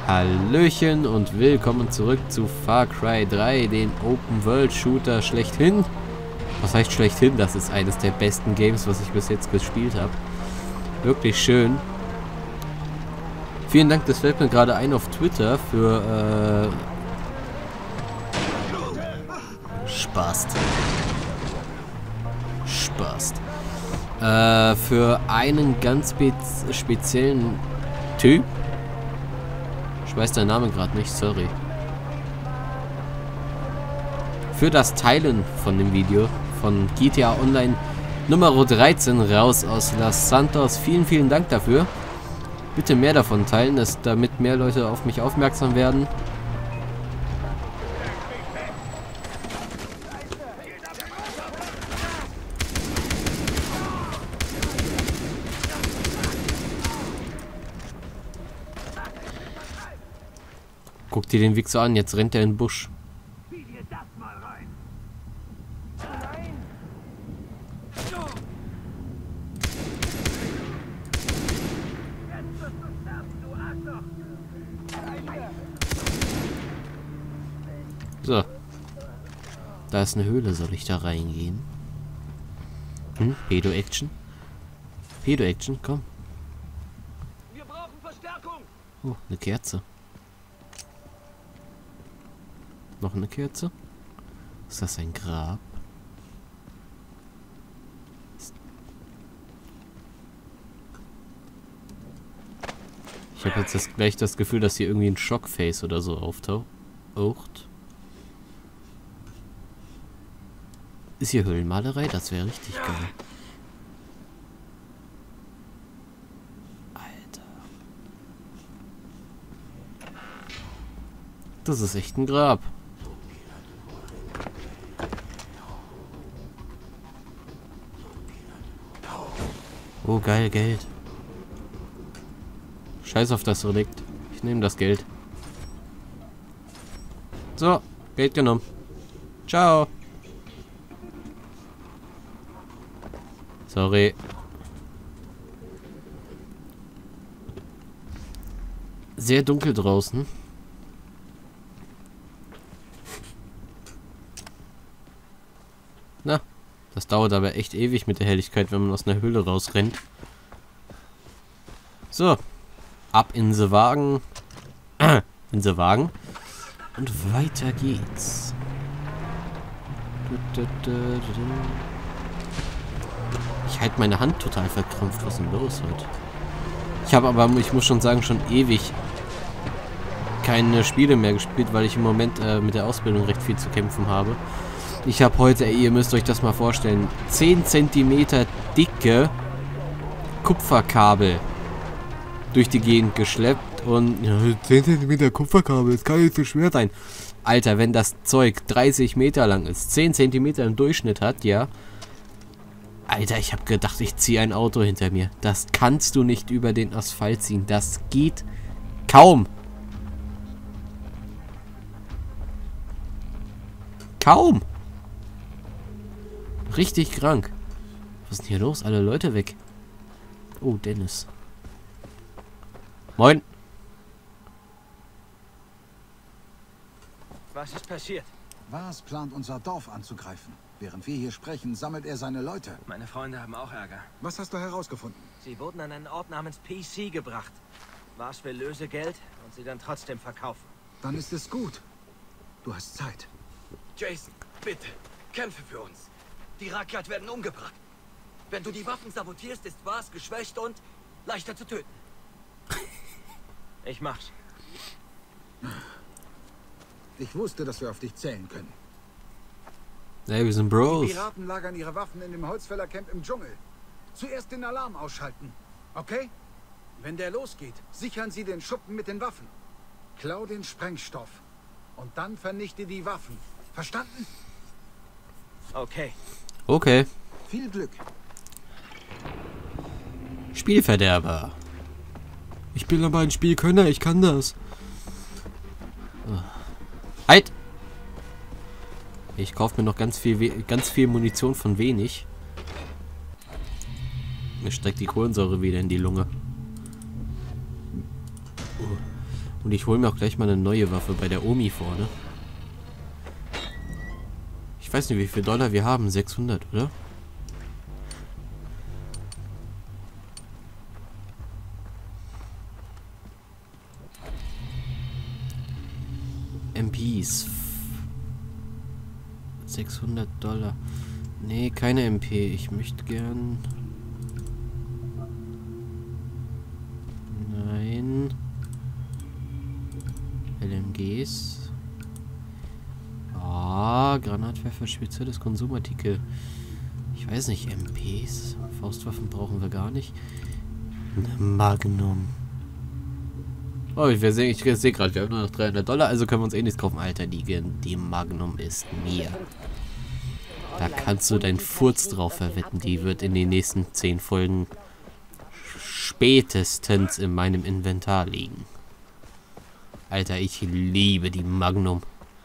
Hallöchen und willkommen zurück zu Far Cry 3, den Open-World-Shooter schlechthin. Was heißt schlechthin? Das ist eines der besten Games, was ich bis jetzt gespielt habe. Wirklich schön. Vielen Dank, das fällt mir gerade ein auf Twitter für Spaß. Für einen ganz speziellen Typ. Ich weiß deinen Namen gerade nicht, sorry. Für das Teilen von dem Video von GTA Online Nummer 13 raus aus Los Santos. Vielen Dank dafür. Bitte mehr davon teilen, damit mehr Leute auf mich aufmerksam werden. Guck dir den Wichser an, jetzt rennt er in den Busch. So. Da ist eine Höhle, soll ich da reingehen? Pedo-Action? Pedo-Action, komm. Wir brauchen Verstärkung. Oh, eine Kerze. Noch eine Kerze? Ist das ein Grab? Ich habe jetzt gleich das Gefühl, dass hier irgendwie ein Shockface oder so auftaucht. Ist hier Höhlenmalerei? Das wäre richtig geil. Alter. Das ist echt ein Grab. Oh, geil, Geld. Scheiß auf das Relikt. Ich nehme das Geld. So, Geld genommen. Ciao. Sorry. Sehr dunkel draußen. Na, das dauert aber echt ewig mit der Helligkeit, wenn man aus einer Höhle rausrennt. So. Ab in den Wagen. In den Wagen. Und weiter geht's. Ich halte meine Hand total verkrampft. Was ist denn los heute? Ich habe aber, ich muss schon sagen, schon ewig keine Spiele mehr gespielt, weil ich im Moment mit der Ausbildung recht viel zu kämpfen habe. Ich habe heute, ihr müsst euch das mal vorstellen, 10 cm dicke Kupferkabel durch die Gegend geschleppt und 10 cm Kupferkabel, das kann nicht so schwer sein. Alter, wenn das Zeug 30 Meter lang ist, 10 cm im Durchschnitt hat, ja. Alter, ich habe gedacht, ich ziehe ein Auto hinter mir. Das kannst du nicht über den Asphalt ziehen. Das geht kaum. Kaum. Richtig krank. Was ist denn hier los? Alle Leute weg. Oh, Dennis. Moin. Was ist passiert? Vaz plant, unser Dorf anzugreifen. Während wir hier sprechen, sammelt er seine Leute. Meine Freunde haben auch Ärger. Was hast du herausgefunden? Sie wurden an einen Ort namens PC gebracht. Vaz will Lösegeld und sie dann trotzdem verkaufen. Dann ist es gut. Du hast Zeit. Jason, bitte, kämpfe für uns. Die Rakyat werden umgebracht. Wenn du die Waffen sabotierst, ist Vaz geschwächt und leichter zu töten. Ich mach's. Ich wusste, dass wir auf dich zählen können. Hey, wir sind Die Bros. Piraten lagern ihre Waffen in dem Holzfällercamp im Dschungel. Zuerst den Alarm ausschalten, okay? Wenn der losgeht, sichern Sie den Schuppen mit den Waffen. Klau den Sprengstoff. Und dann vernichte die Waffen. Verstanden? Okay. Okay. Viel Glück. Spielverderber. Ich bin aber ein Spielkönner, ich kann das. Halt! Ich kaufe mir noch ganz viel Munition von wenig. Mir steckt die Kohlensäure wieder in die Lunge. Und ich hole mir auch gleich mal eine neue Waffe bei der Omi vorne. Ich weiß nicht, wie viel Dollar wir haben. 600, oder? MPs. 600 Dollar. Nee, keine MP. Ich möchte gern... Nein. LMGs. Ah, Granatwerfer, spezielles Konsumartikel. Ich weiß nicht, MPs. Faustwaffen brauchen wir gar nicht. Eine Magnum. Oh, ich sehe gerade, wir haben nur noch 300 Dollar, also können wir uns eh nichts kaufen. Alter, die Magnum ist mir. Da kannst du deinen Furz drauf verwetten. Die wird in den nächsten 10 Folgen spätestens in meinem Inventar liegen. Alter, ich liebe die Magnum.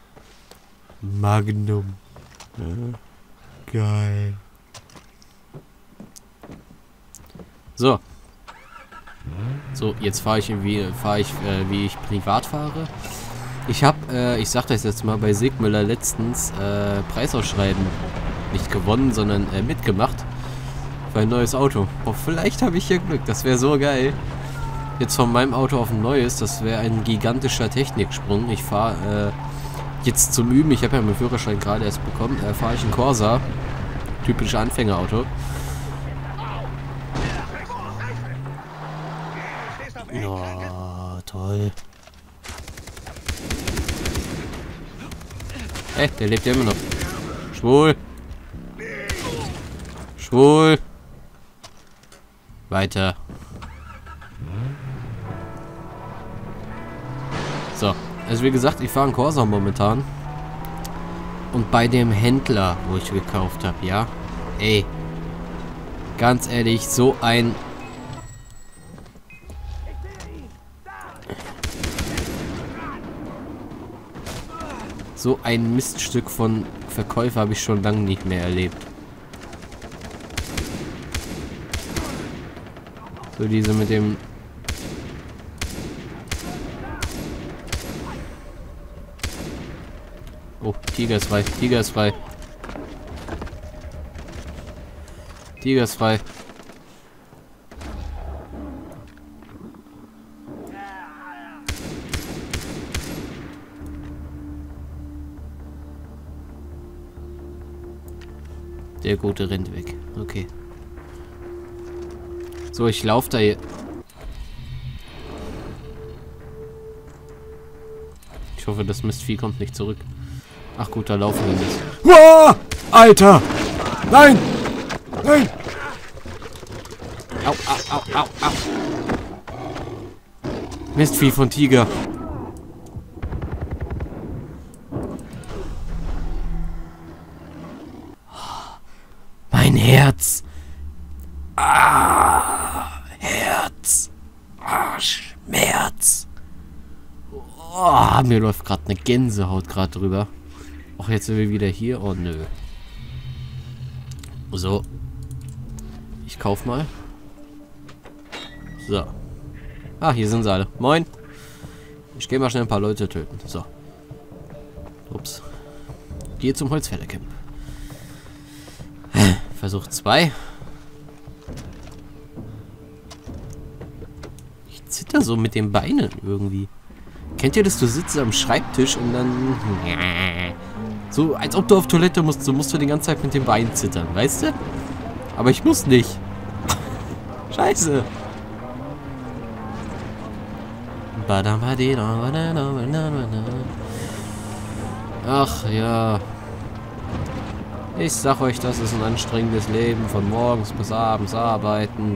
Magnum. Ja, geil. So. So, jetzt fahre ich, wie ich privat fahre. Ich habe, ich sag das jetzt mal, bei Sigmüller letztens Preisausschreiben nicht gewonnen, sondern mitgemacht. Für ein neues Auto. Oh, vielleicht habe ich hier Glück. Das wäre so geil. Jetzt von meinem Auto auf ein neues. Das wäre ein gigantischer Techniksprung. Ich fahre jetzt zum Üben. Ich habe ja meinen Führerschein gerade erst bekommen. Fahre ich einen Corsa. Typisches Anfängerauto. Ja, toll. Hey, der lebt ja immer noch. Schwul. Schwul. Weiter. So, also wie gesagt, ich fahre einen Corsa momentan. Und bei dem Händler, wo ich gekauft habe, ja. Ey. Ganz ehrlich, so ein... So ein Miststück von Verkäufer habe ich schon lange nicht mehr erlebt. So diese mit dem... Oh, Tiger ist frei, Tiger ist frei. Tiger ist frei. Der Gute rennt weg. Okay. So, ich laufe da hier. Ich hoffe, das Mistvieh kommt nicht zurück. Ach gut, da laufen wir nicht. Wow! Alter! Nein! Nein! Au, au, au, au, au. Mistvieh von Tiger. Mein Herz. Ah, Herz. Ah, Schmerz. Oh, mir läuft gerade eine Gänsehaut gerade drüber. Ach, jetzt sind wir wieder hier. Oh, nö. So. Ich kauf mal. So. Ah, hier sind sie alle. Moin. Ich gehe mal schnell ein paar Leute töten. So. Ups. Gehe zum Holzfällercamp. Versuch 2. Ich zitter so mit den Beinen irgendwie. Kennt ihr das? Du sitzt am Schreibtisch und dann... So, als ob du auf Toilette musst. So musst du die ganze Zeit mit den Beinen zittern, weißt du? Aber ich muss nicht. Scheiße. Ach ja. Ich sag euch, das ist ein anstrengendes Leben. Von morgens bis abends arbeiten.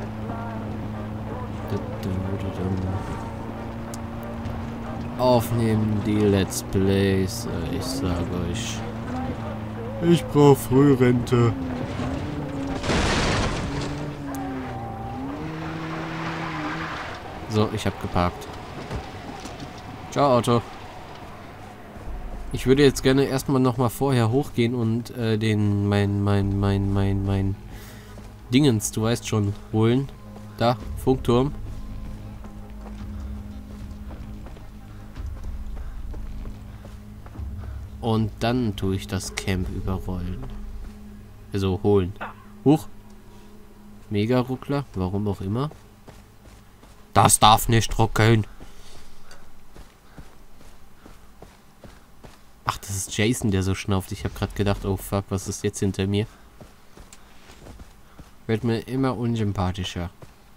Aufnehmen die Let's Plays. Ich sag euch. Ich brauche Frührente. So, ich hab geparkt. Ciao, Auto. Ich würde jetzt gerne erstmal nochmal vorher hochgehen und den mein Dingens, du weißt schon, holen. Da, Funkturm. Und dann tue ich das Camp überrollen. Also holen. Huch. Mega-Ruckler, warum auch immer. Das darf nicht ruckeln. Ach, das ist Jason, der so schnauft. Ich habe gerade gedacht, oh fuck, was ist jetzt hinter mir? Wird mir immer unsympathischer.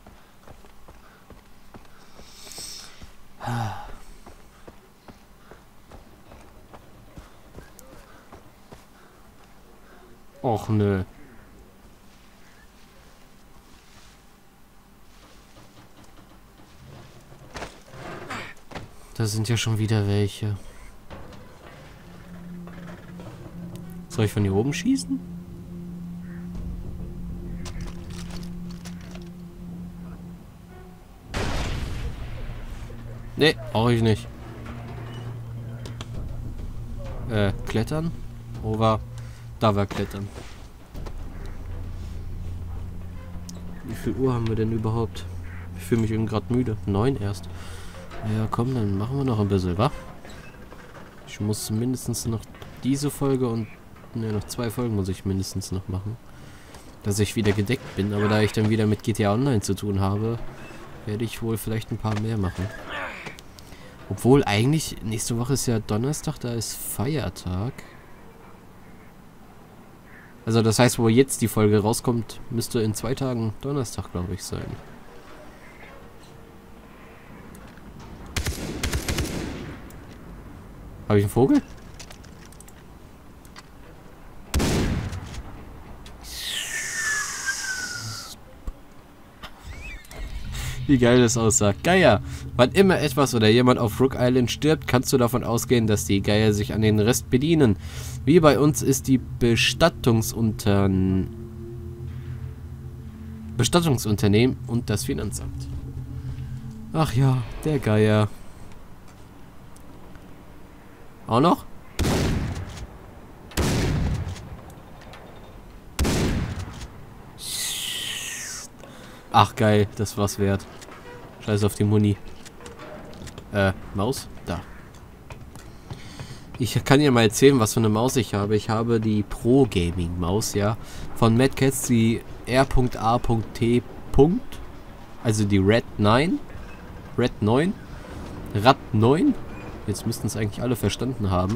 Och nö. Da sind ja schon wieder welche. Soll ich von hier oben schießen? Nee, brauche ich nicht. Klettern? Over. Da war Klettern. Wie viel Uhr haben wir denn überhaupt? Ich fühle mich eben gerade müde. 9 erst. Ja, komm, dann machen wir noch ein bisschen, wa? Ich muss mindestens noch diese Folge und... Ne, noch 2 Folgen muss ich mindestens noch machen. Dass ich wieder gedeckt bin. Aber da ich dann wieder mit GTA Online zu tun habe, werde ich wohl vielleicht ein paar mehr machen. Obwohl, eigentlich, nächste Woche ist ja Donnerstag, da ist Feiertag. Also das heißt, wo jetzt die Folge rauskommt, müsste in 2 Tagen Donnerstag, glaube ich, sein. Habe ich einen Vogel? Wie geil das aussah. Geier. Wann immer etwas oder jemand auf Rook Island stirbt, kannst du davon ausgehen, dass die Geier sich an den Rest bedienen. Wie bei uns ist die Bestattungsunternehmen und das Finanzamt. Ach ja, der Geier. Auch noch? Ach geil, das war's wert. Scheiß auf die Muni. Maus? Da. Ich kann dir mal erzählen, was für eine Maus ich habe. Ich habe die Pro Gaming Maus, ja. Von Mad Catz, die R.A.T. Also die Red 9. Red 9. Rad 9. Jetzt müssten es eigentlich alle verstanden haben.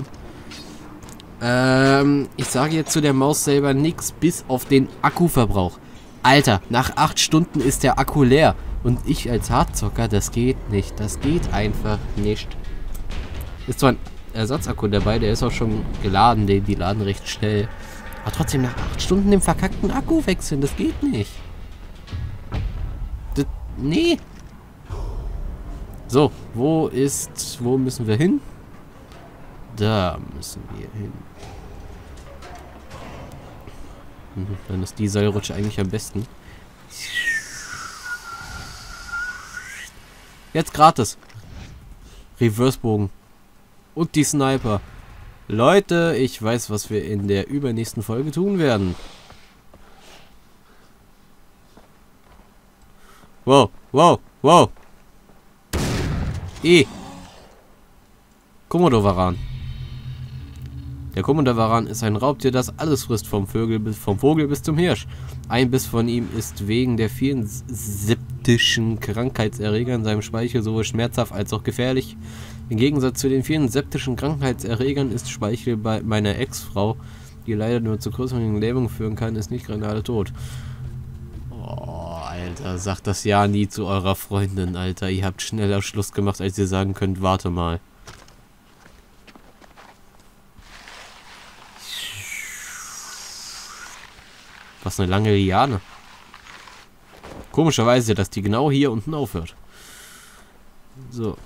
Ich sage jetzt zu der Maus selber nichts, bis auf den Akkuverbrauch. Alter, nach 8 Stunden ist der Akku leer. Und ich als Hardzocker, das geht nicht. Das geht einfach nicht. Ist zwar ein Ersatzakku dabei, der ist auch schon geladen. Die laden recht schnell. Aber trotzdem nach 8 Stunden den verkackten Akku wechseln, das geht nicht. Nee. So, wo müssen wir hin? Da müssen wir hin. Dann ist die Seilrutsche eigentlich am besten. Jetzt gratis. Reversebogen. Und die Sniper. Leute, ich weiß, was wir in der übernächsten Folge tun werden. Wow, wow, wow. Komodowaran. Der Komodowaran ist ein Raubtier, das alles frisst, vom Vogel bis zum Hirsch. Ein Biss von ihm ist wegen der vielen septischen Krankheitserreger in seinem Speichel sowohl schmerzhaft als auch gefährlich. Im Gegensatz zu den vielen septischen Krankheitserregern ist Speichel bei meiner Ex-Frau, die leider nur zu größeren Lähmungen führen kann, ist nicht gerade tot. Oh, Alter, sagt das ja nie zu eurer Freundin, Alter. Ihr habt schneller Schluss gemacht, als ihr sagen könnt, warte mal. Was eine lange Liane. Komischerweise, dass die genau hier unten aufhört. So.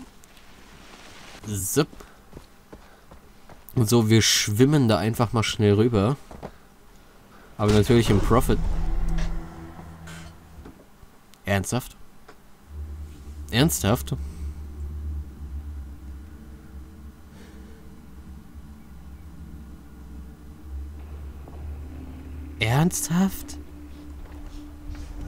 Zip. Und so, wir schwimmen da einfach mal schnell rüber. Aber natürlich im Profit. Ernsthaft? Ernsthaft? Ernsthaft?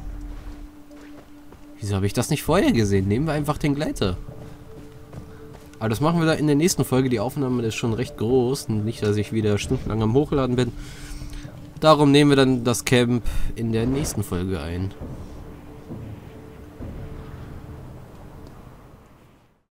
Wieso habe ich das nicht vorher gesehen? Nehmen wir einfach den Gleiter. Aber das machen wir dann in der nächsten Folge. Die Aufnahme ist schon recht groß. Nicht, dass ich wieder stundenlang am Hochladen bin. Darum nehmen wir dann das Camp in der nächsten Folge ein.